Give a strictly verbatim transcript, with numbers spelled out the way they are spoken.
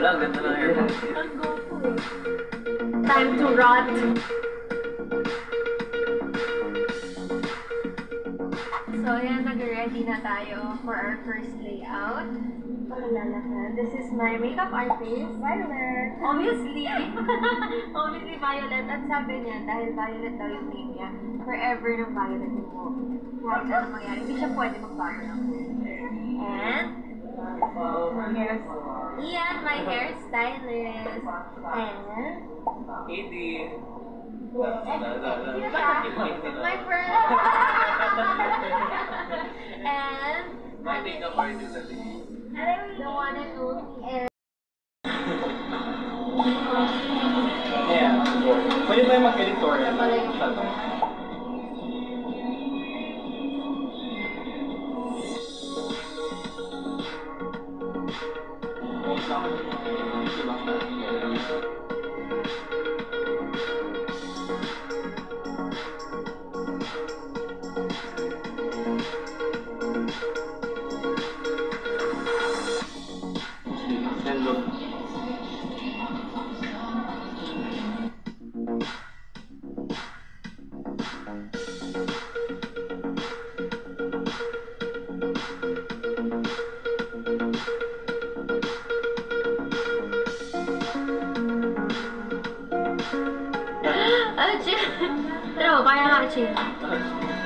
Wala, ganda na hair. Ang gopo eh. Time to rot. So, ayan, nag-ready na tayo for our first layout. Paglalakad. This is my makeup artist, Violet. Obviously, obviously Violet. At sabi niya, dahil Violet daw yung name niya, forever ng Violet po. Kahit ano mangyari, hindi siya pwede magbago ng And, here's Ian, my hairstylist. And, Edie. my friend. And, My makeup artist at least. the one and only. Yeah. Pwede tayo mag-editorial. Pero, kaya nga, Chin.